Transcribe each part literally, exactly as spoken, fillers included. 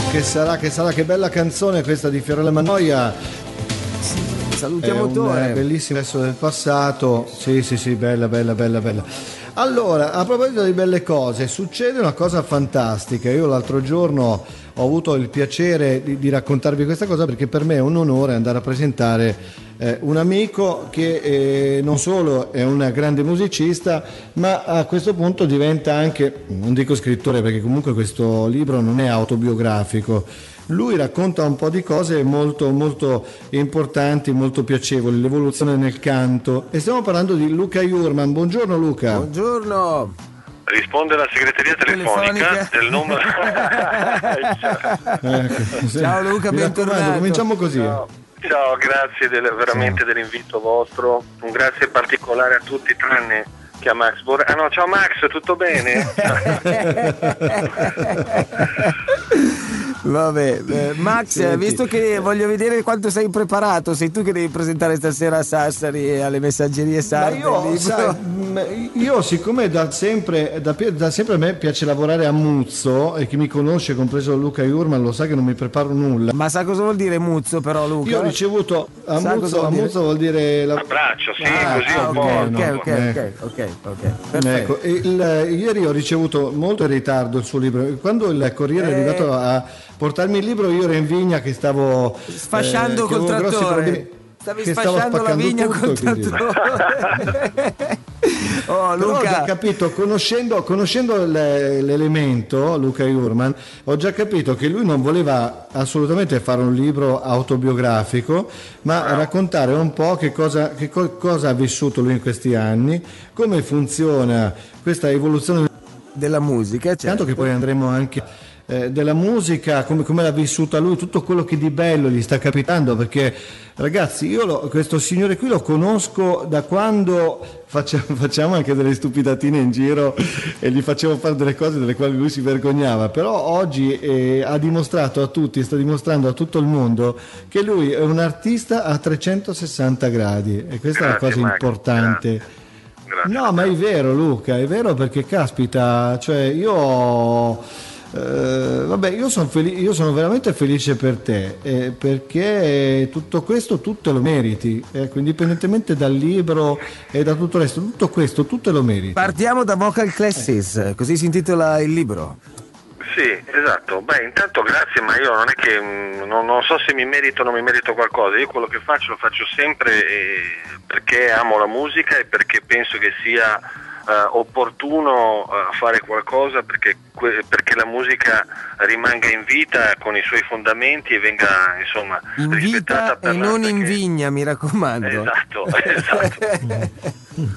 Che sarà, che sarà, che bella canzone questa di Fiorella Mannoia. Salutiamo è un Tore. Bellissimo adesso del passato. Sì, sì, sì, bella, bella, bella, bella. Allora, a proposito di belle cose, succede una cosa fantastica. Io l'altro giorno ho avuto il piacere di, di raccontarvi questa cosa perché per me è un onore andare a presentare eh, un amico che eh, non solo è un grande musicista, ma a questo punto diventa anche, non dico scrittore perché comunque questo libro non è autobiografico. Lui racconta un po' di cose molto molto importanti, molto piacevoli, l'evoluzione nel canto, e stiamo parlando di Luca Jurman. Buongiorno Luca. Buongiorno. Risponde la segreteria telefonica, Telefonica. del numero. Ecco, sì. Ciao Luca, Mi raccomando, bentornato. cominciamo così. Ciao, ciao, grazie del- veramente Ciao. dell'invito vostro. Un grazie particolare a tutti, tranne che a Max Borra. Ah no, ciao Max, tutto bene? Vabbè, eh, Max, Senti. visto che voglio vedere quanto sei preparato, sei tu che devi presentare stasera a Sassari e alle messaggerie Ma sarde. io, il libro. sai, mh, io siccome da sempre, da, da sempre a me piace lavorare a Muzzo, e chi mi conosce, compreso Luca Jurman, lo sa che non mi preparo nulla. Ma sa cosa vuol dire muzzo però, Luca? Io ho ricevuto a Sa cosa Muzzo, vuol a dire? Muzzo vuol dire la... Abbraccio, sì, Ah, così Ah, un ok, po'. ok, no, ok, ecco. ok, ok, ok, perfetto. Ecco, il- ieri ho ricevuto molto in ritardo il suo libro. Quando il Corriere è Eh. arrivato a portarmi il libro, io ero in vigna che stavo Sfasciando eh, che col avevo grossi trattore. problemi, Stavi che stavo sfasciando la spaccando vigna tutto, col quindi- trattore. Oh, Però ho già Luca. capito, conoscendo, conoscendo le- l'elemento, Luca Jurman, ho già capito che lui non voleva assolutamente fare un libro autobiografico, ma raccontare un po' che cosa, che co- cosa ha vissuto lui in questi anni, come funziona questa evoluzione, Della musica, certo. tanto che poi andremo anche eh, della musica, come, come l'ha vissuta lui, tutto quello che di bello gli sta capitando, perché ragazzi, io lo- questo signore qui lo conosco da quando facciamo, facciamo anche delle stupidatine in giro e gli facevo fare delle cose delle quali lui si vergognava, però oggi eh, ha dimostrato a tutti, sta dimostrando a tutto il mondo che lui è un artista a trecentosessanta gradi, e questa è la Grazie, cosa Max, importante. grazie. Grazie. No, ma è vero Luca, è vero, perché caspita, cioè io eh, vabbè, io sono felice, io sono veramente felice per te, eh, perché tutto questo tu te lo meriti, ecco, indipendentemente dal libro e da tutto il resto, tutto questo tu te lo meriti. Partiamo da Vocal Classes, così si intitola il libro. Sì, esatto. Beh, intanto grazie, ma io non è che mh, non, non so se mi merito o non mi merito qualcosa. Io quello che faccio lo faccio sempre eh, perché amo la musica e perché penso che sia eh, opportuno eh, fare qualcosa perché, que- perché la musica rimanga in vita con i suoi fondamenti e venga, insomma, In rispettata vita per e non l'arte in che- vigna, mi raccomando. Esatto, esatto.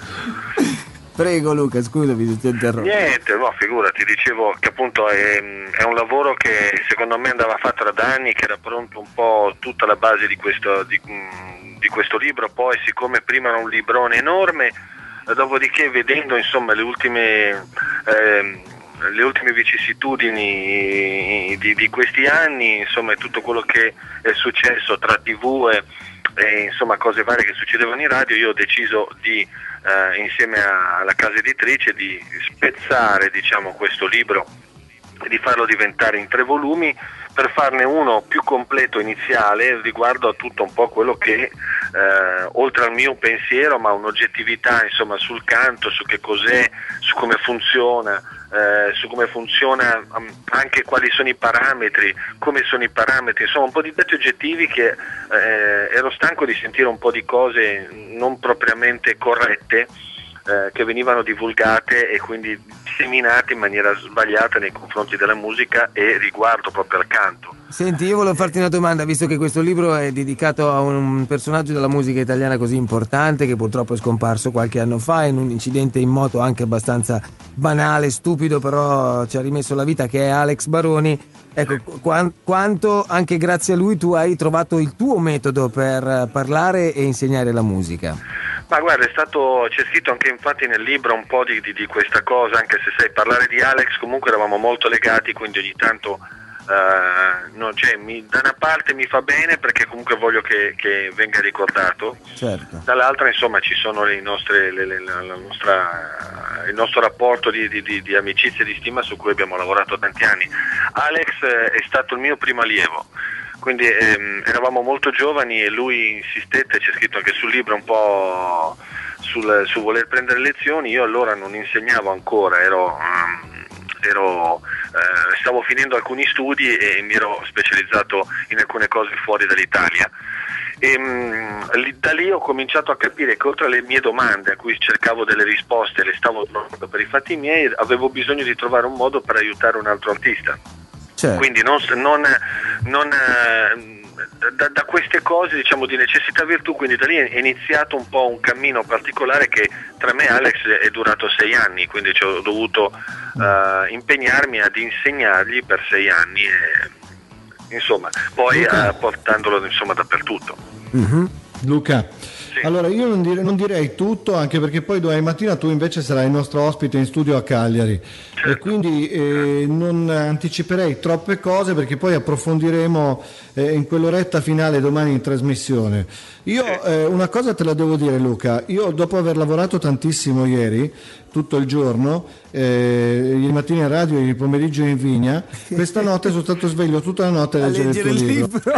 Prego Luca, scusami se ti ho interrotto. Niente, no, figurati, dicevo che appunto è, è un lavoro che secondo me andava fatto da anni, che era pronto un po' tutta la base di questo, di, di questo libro, poi siccome prima era un librone enorme, dopodiché vedendo insomma le ultime, ehm, le ultime vicissitudini di, di questi anni, insomma tutto quello che è successo tra tivù e, e insomma cose varie che succedevano in radio, io ho deciso di Uh, insieme a, alla casa editrice di spezzare, diciamo, questo libro e di farlo diventare in tre volumi per farne uno più completo iniziale riguardo a tutto un po' quello che uh, oltre al mio pensiero, ma un'oggettività insomma sul canto, su che cos'è, su come funziona, uh, su come funziona um, anche quali sono i parametri, come sono i parametri, insomma un po' di dati oggettivi che uh, ero stanco di sentire un po' di cose non propriamente corrette eh, che venivano divulgate e quindi disseminate in maniera sbagliata nei confronti della musica e riguardo proprio al canto. Senti, io volevo farti una domanda, visto che questo libro è dedicato a un personaggio della musica italiana così importante che purtroppo è scomparso qualche anno fa in un incidente in moto anche abbastanza banale, stupido, però ci ha rimesso la vita, che è Alex Baroni. Ecco, qua- quanto anche grazie a lui tu hai trovato il tuo metodo per parlare e insegnare la musica? Ma guarda, è stato, c'è scritto anche infatti nel libro un po' di, di, di questa cosa, anche se sai parlare di Alex comunque eravamo molto legati, quindi ogni tanto Uh, no, cioè, mi, da una parte mi fa bene perché comunque voglio che, che venga ricordato, certo. Dall'altra insomma ci sono le nostre, le, le, la, la nostra, il nostro rapporto di, di, di, di amicizia e di stima su cui abbiamo lavorato tanti anni. Alex eh, è stato il mio primo allievo, quindi ehm, eravamo molto giovani e lui insistette, c'è scritto anche sul libro un po' sul, su voler prendere lezioni. Io allora non insegnavo ancora, ero... Um, ero eh, stavo finendo alcuni studi e mi ero specializzato in alcune cose fuori dall'Italia e mh, da lì ho cominciato a capire che oltre alle mie domande a cui cercavo delle risposte, le stavo trovando per i fatti miei, avevo bisogno di trovare un modo per aiutare un altro artista. Certo. Quindi non, non, non da, da queste cose, diciamo, di necessità virtù, quindi da lì è iniziato un po' un cammino particolare che tra me e Alex è durato sei anni, quindi ci ho dovuto uh, impegnarmi ad insegnargli per sei anni e, insomma, poi uh, portandolo insomma dappertutto. Mm-hmm. Luca, sì. Allora io non, dire, non direi tutto, anche perché poi domani mattina tu invece sarai il nostro ospite in studio a Cagliari, certo. E quindi eh, non anticiperei troppe cose perché poi approfondiremo eh, in quell'oretta finale domani in trasmissione. Io eh, una cosa te la devo dire, Luca, io dopo aver lavorato tantissimo ieri, tutto il giorno, eh, ieri mattina in radio e il pomeriggio in vigna, questa notte sono stato sveglio tutta la notte a leggere, a leggere il tuo libro. libro.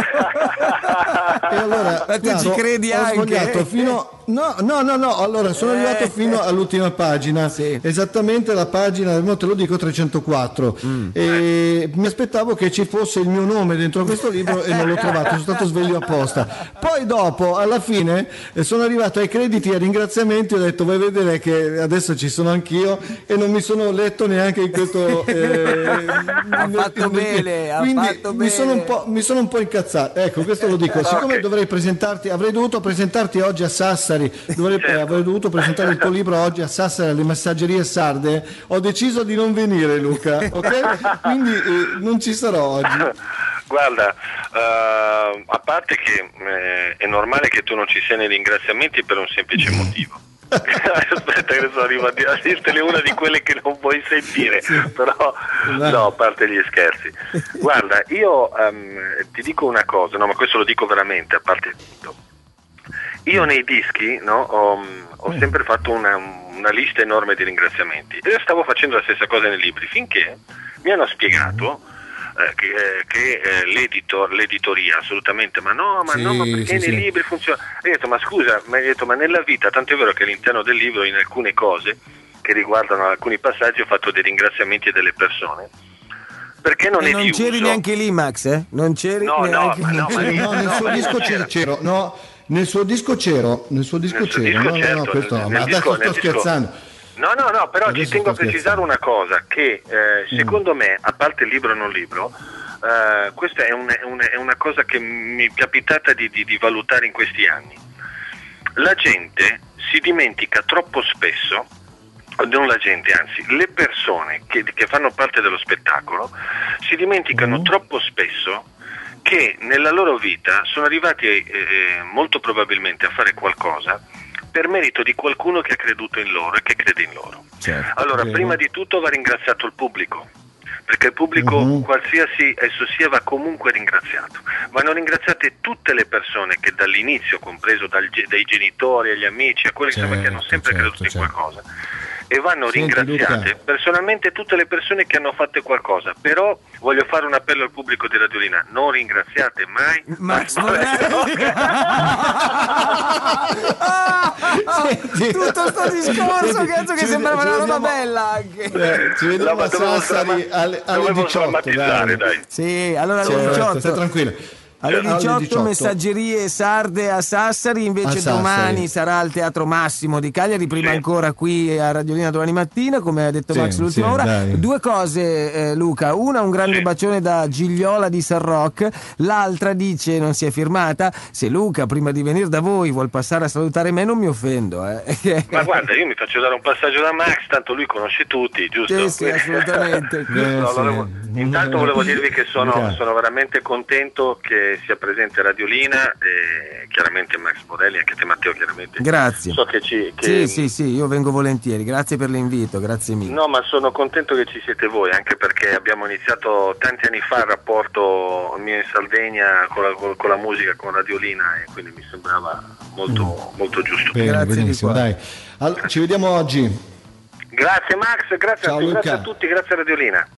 E allora, ma tu claro, ci credi ho anche? Fino, no, no, no, no, allora sono arrivato fino all'ultima pagina, sì. Esattamente la pagina, no, te lo dico, trecentoquattro, mm. E mi aspettavo che ci fosse il mio nome dentro questo libro e non l'ho trovato, sono stato sveglio apposta. Poi dopo, alla fine, sono arrivato ai crediti e ai ringraziamenti, ho detto vuoi vedere che adesso ci sono anch'io e non mi sono letto neanche in questo... Eh, ha fatto bene, quindi ha fatto mi bene. Sono un po', mi sono un po' incazzato, ecco, questo lo dico, siccome okay. dovrei presentarti, avrei dovuto presentarti oggi a Sassari, dovrei, certo. avrei dovuto presentare il tuo libro oggi a Sassari alle Messaggerie Sarde, ho deciso di non venire, Luca, ok? Quindi eh, non ci sarò oggi. Guarda, uh, a parte che eh, è normale che tu non ci sia nei ringraziamenti per un semplice motivo. Aspetta che adesso arrivo a dirtene una di quelle che non vuoi sentire, sì. Però no, a parte gli scherzi. Guarda, io um, ti dico una cosa, no, ma questo lo dico veramente, a parte tutto. Io nei dischi, no, ho, ho sempre fatto una, una lista enorme di ringraziamenti e stavo facendo la stessa cosa nei libri finché mi hanno spiegato eh, che, eh, che eh, l'editor, l'editoria assolutamente, ma no, ma sì, no, ma perché sì, nei sì. libri funziona? E ho detto, ma scusa, ma, detto, ma nella vita, tanto è vero che all'interno del libro in alcune cose che riguardano alcuni passaggi ho fatto dei ringraziamenti delle persone. Perché non e è non di c'eri uso. neanche lì, Max, eh? Non c'eri no, neanche no, no, ma no, nel no, suo ma disco c'ero, c'ero, no, nel suo disco c'ero, nel suo disco nel suo c'ero, disco no, certo, no, no, questo no, nel ma disco, adesso sto scherzando. Disco. No, no, no, però adesso ci tengo a precisare scherzando. una cosa, che eh, secondo mm. me, a parte il libro non libro, eh, questa è, un, è, un, è una cosa che mi è capitata di, di, di valutare in questi anni. La gente si dimentica troppo spesso, non la gente, anzi, le persone che, che fanno parte dello spettacolo si dimenticano mm. troppo spesso che nella loro vita sono arrivati eh, molto probabilmente a fare qualcosa per merito di qualcuno che ha creduto in loro e che crede in loro. Certo, allora, vero. Prima di tutto va ringraziato il pubblico, perché il pubblico, uh-huh. qualsiasi esso sia, va comunque ringraziato. Vanno ringraziate tutte le persone che dall'inizio, compreso dal, dai genitori agli amici, a quelli certo, che hanno sempre certo, creduto certo. in qualcosa, e vanno Senti, ringraziate Luca. personalmente tutte le persone che hanno fatto qualcosa. Però voglio fare un appello al pubblico di Radiolina: non ringraziate mai Max Senti, tutto sto discorso Senti, cazzo che sembrava una roba bella anche. Eh, ci vediamo no, a Sassari alle, alle diciotto, dai. dai. Sì, allora alle certo, diciotto. Stai tranquillo. Alle diciotto Messaggerie Sarde a Sassari, invece a Sassari. Domani sarà al Teatro Massimo di Cagliari, prima sì. ancora qui a Radiolina domani mattina, come ha detto sì, Max l'ultima sì, ora. Dai. Due cose eh, Luca, una un grande sì. bacione da Gigliola di San Roch, l'altra dice, non si è firmata, se Luca prima di venire da voi vuol passare a salutare me non mi offendo. Eh. Ma guarda, io mi faccio dare un passaggio da Max, tanto lui conosce tutti, giusto? Sì, sì, assolutamente. eh, sì. Intanto volevo dirvi che sono, Grazie. sono veramente contento che sia presente Radiolina e chiaramente Max Morelli, anche te Matteo chiaramente. Grazie. So che ci, che... Sì, sì, sì, io vengo volentieri, grazie per l'invito, grazie mille. No, ma sono contento che ci siete voi, anche perché abbiamo iniziato tanti anni fa il rapporto mio in Sardegna con la, con la musica, con Radiolina, e quindi mi sembrava molto, mm. molto giusto. Bene, Grazie benissimo, dai. Allora, ci vediamo oggi. Grazie Max, grazie, Ciao, a, grazie Luca. a tutti, grazie a Radiolina.